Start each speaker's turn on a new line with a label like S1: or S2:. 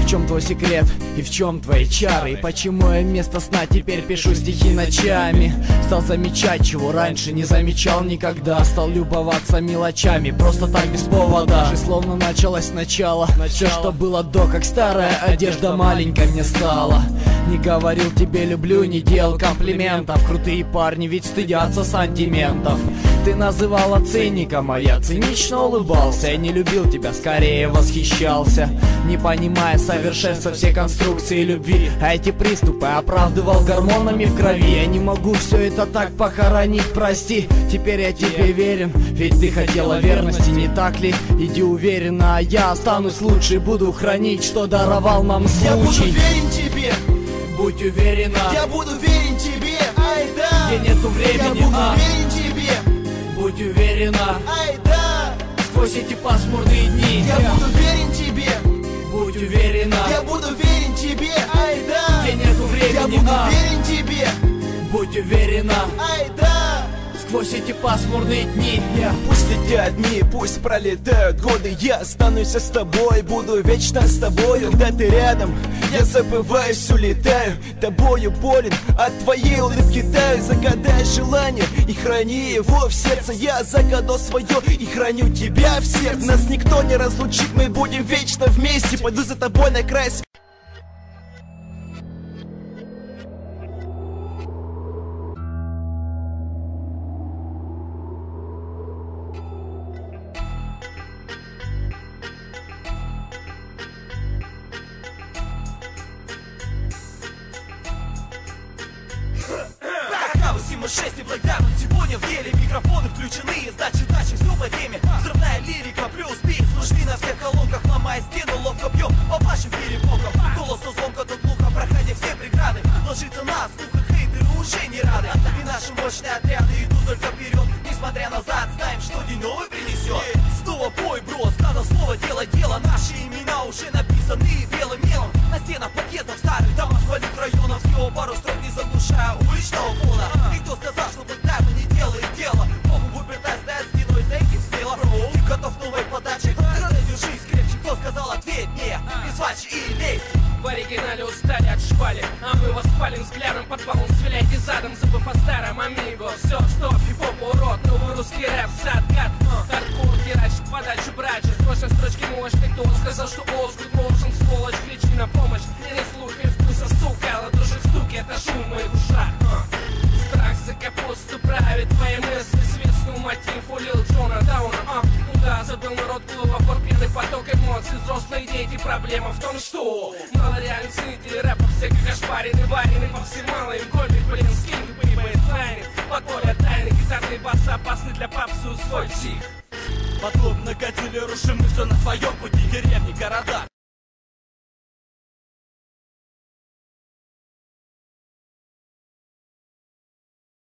S1: В чем твой секрет и в чем твои чары? И почему я вместо сна теперь пишу стихи ночами? Стал замечать, чего раньше не замечал никогда. Стал любоваться мелочами, просто так без повода. Жизнь словно началась сначала. Все, что было до, как старая одежда, маленькой мне стала. Не говорил тебе люблю, не делал комплиментов. Крутые парни ведь стыдятся сантиментов. Ты называла циником, а я цинично улыбался. Я не любил тебя, скорее восхищался, не понимая совершенства все конструкции любви. А эти приступы оправдывал гормонами в крови. Я не могу все это так похоронить, прости. Теперь я тебе верен, ведь ты хотела верности, не так ли? Иди уверенно, а я останусь лучше. Буду хранить, что даровал нам случай.
S2: Я буду верен тебе,
S1: будь уверена.
S2: Я буду верен тебе, ай да.
S1: Где нету времени,
S2: я буду верен тебе,
S1: будь уверена.
S2: ай да.
S1: Сквозь эти пасмурные дни
S2: я буду верен тебе,
S1: будь уверена.
S2: я буду верен тебе, ай да.
S1: Где нету времени,
S2: я буду верен тебе,
S1: будь уверена.
S2: ай да.
S1: Сквозь эти пасмурные дни
S2: Пусть летят дни, пусть пролетают годы, я останусь с тобой, буду вечно с тобою. Когда ты рядом, я забываюсь, улетаю. Тобою болен, от твоей улыбки таю. Загадай желание и храни его в сердце. Я загадал свое и храню тебя в сердце. Нас никто не разлучит, мы будем вечно вместе. Пойду за тобой на край света.
S3: Сима 6 и Блэкдаун сегодня в деле. Микрофоны включены, значит дальше все по теме. Взрывная лирика плюс бит, слышны на всех колонках. Ломая стену, ловко бьем по вашим перепокам. Голос звонка тут глухо, проходя все преграды. Ложится на слуха, хейтеры уже не рады. И наши мощные отряды идут только вперед. Несмотря назад, знаем, что день новый принесет. Снова бой, бро, сказал слово, дело. Наши имена уже написаны белым мелом. На стенах подъездов, старых домах, больших районов. Всего пару строк, не заглушая уличного фона. И кто сказал, что Блэкдаун не делает дело? Могу выбирать, стоять стеной, за этим смело. Ты готов к новой подаче? Держись крепче, кто сказал, ответь мне. Без фальши и лезь.
S4: В оригинале устали от шпали, а мы вас палим взглядом под баллон. Стреляйте задом, забыв о старом амиго. Все, стоп, хип-хоп, урод, новый русский рэп, сад, гад. Хардкор, херачит подачу брача. Срочно строчки мощный, кто сказал, что олдскул должен, сволочь, кричи на помощь. Не слухай вкуса, сука, ладошек стуки, это шум в моих ушах. Страх за капусту правит твои мысли, свистнул мотив у Лил Джона Дауна. Да, забыл народ клуба, порпенный поток эмоций. Взрослые дети, проблема в том, что мало реальных ценителей рэпа, все как ошпарены, варены по всем мало им кольбит, блин, скин, ты бейслайны. Подполье тайны, гитарные басы опасны для попсы, усвой псих.
S3: Подобно Годзилле рушим мы все на своем пути. Деревни, города,